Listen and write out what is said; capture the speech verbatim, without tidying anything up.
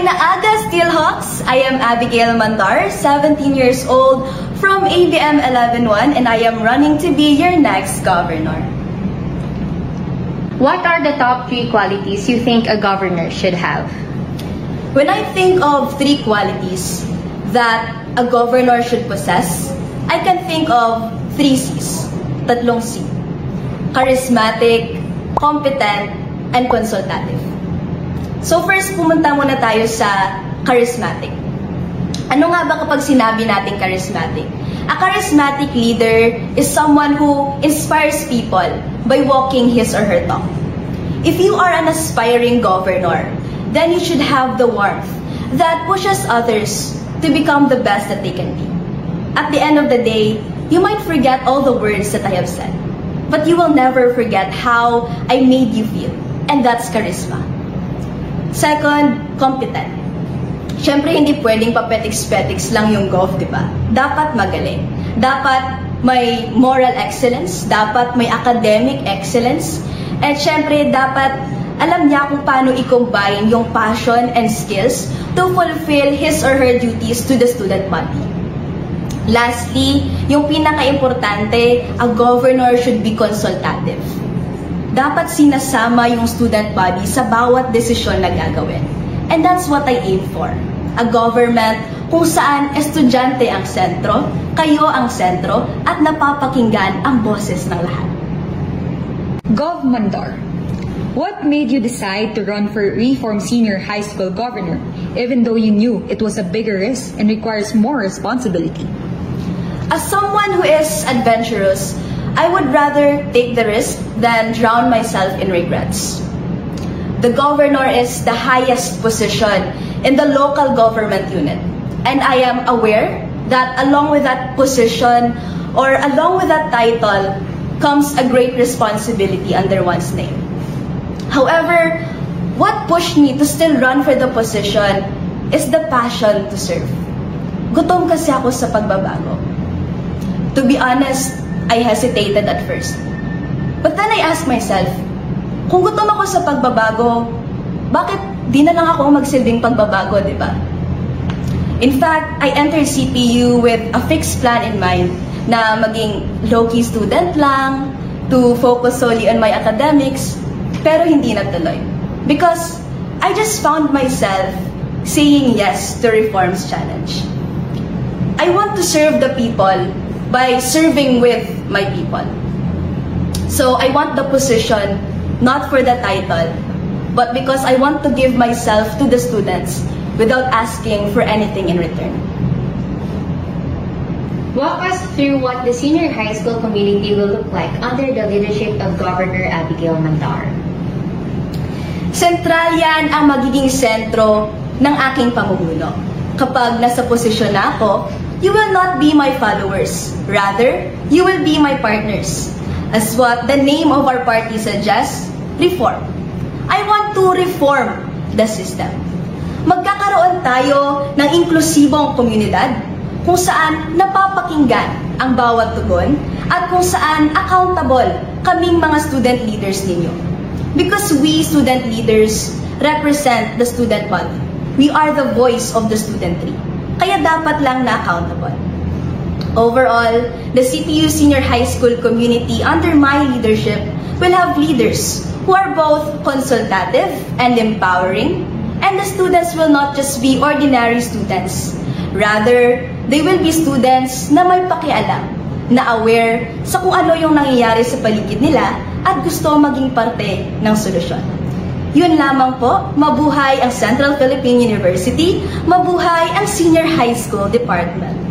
Aga Steelhawks, I am Abigail Mandar, seventeen years old, from A B M eleven one, and I am running to be your next governor. What are the top three qualities you think a governor should have? When I think of three qualities that a governor should possess, I can think of three C's, tatlong C. Charismatic, competent, and consultative. So first, pumunta muna tayo sa charismatic. Ano nga ba kapag sinabi natin charismatic? A charismatic leader is someone who inspires people by walking his or her talk. If you are an aspiring governor, then you should have the warmth that pushes others to become the best that they can be. At the end of the day, you might forget all the words that I have said, but you will never forget how I made you feel, and that's charisma. Second, competent. Siyempre, hindi pwedeng papetiks-petiks lang yung gov, di ba? Dapat magaling. Dapat may moral excellence. Dapat may academic excellence. At siyempre, dapat alam niya kung paano i-combine yung passion and skills to fulfill his or her duties to the student body. Lastly, yung pinaka-importante, a governor should be consultative. Dapat sinasama yung student body sa bawat desisyon na gagawin. And that's what I aim for. A government kung saan estudyante ang sentro, kayo ang sentro, at napapakinggan ang boses ng lahat. Gov Mandar, what made you decide to run for Reform Senior High School Governor, even though you knew it was a bigger risk and requires more responsibility? As someone who is adventurous, I would rather take the risk than drown myself in regrets. The governor is the highest position in the local government unit, and I am aware that along with that position or along with that title comes a great responsibility under one's name. However, what pushed me to still run for the position is the passion to serve. Gutom kasi ako sa pagbabago. To be honest, I hesitated at first. But then I asked myself, kung gutom ako sa pagbabago, bakit di na lang ako magsilbing pagbabago, di ba? In fact, I entered C P U with a fixed plan in mind na maging low-key student lang, to focus solely on my academics, pero hindi natuloy. Because I just found myself saying yes to Reform's challenge. I want to serve the people by serving with my people. So I want the position not for the title, but because I want to give myself to the students without asking for anything in return. Walk us through what the senior high school community will look like under the leadership of Governor Abigail Mandar. Sentral yan ang magiging sentro ng aking pamumuno. Kapag nasa posisyon na ako, you will not be my followers. Rather, you will be my partners. As what the name of our party suggests, reform. I want to reform the system. Magkakaroon tayo ng inklusibong komunidad kung saan napapakinggan ang bawat tugon at kung saan accountable kaming mga student leaders ninyo. Because we student leaders represent the student body. We are the voice of the studentry. Kaya dapat lang na accountable. Overall, the C P U Senior High School community under my leadership will have leaders who are both consultative and empowering, and the students will not just be ordinary students. Rather, they will be students na may pakialam, na aware sa kung ano yung nangyayari sa paligid nila at gusto maging parte ng solusyon. Yun lamang po, mabuhay ang Central Philippine University, mabuhay ang Senior High School Department.